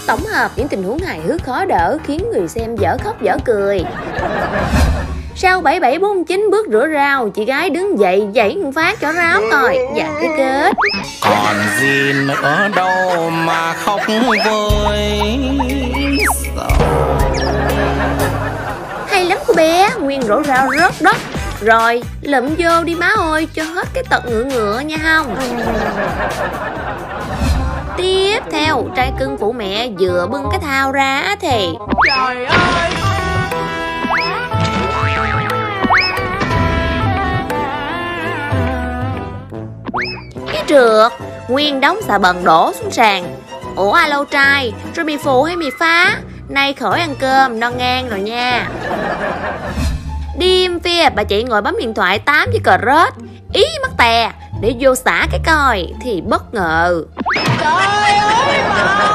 tổng hợp những tình huống hài hước khó đỡ khiến người xem dở khóc dở cười. Sau 7749 bước rửa rau, chị gái đứng dậy dãy một phát cho ráo coi và cái kết. Còn gì nữa đâu mà khóc vơi. Hay lắm cô bé, nguyên rổ rau rớt đất. Rồi, lụm vô đi má ơi, cho hết cái tật ngựa ngựa nha không. Tiếp theo, trai cưng phụ mẹ vừa bưng cái thao ra thì Trời ơi! cái trượt, nguyên đống xà bần đổ xuống sàn. Ủa alo trai, rồi mì phụ hay mì phá? Nay khỏi ăn cơm, no ngang rồi nha. Đêm phia bà chị ngồi bấm điện thoại tám với cờ rớt. Ý mắc tè, để vô xả cái coi thì bất ngờ. Trời ơi bà!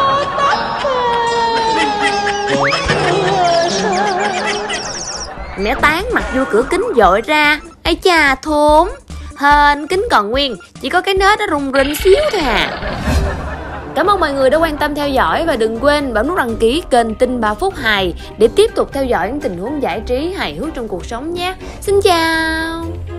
Mẹ tán mặt vô cửa kính dội ra. Ây cha thốn. Hên kính còn nguyên, chỉ có cái nết nó rung rinh xíu thôi à. Cảm ơn mọi người đã quan tâm theo dõi và đừng quên bấm nút đăng ký kênh Tin 3 Phút Hài để tiếp tục theo dõi những tình huống giải trí hài hước trong cuộc sống nhé. Xin chào.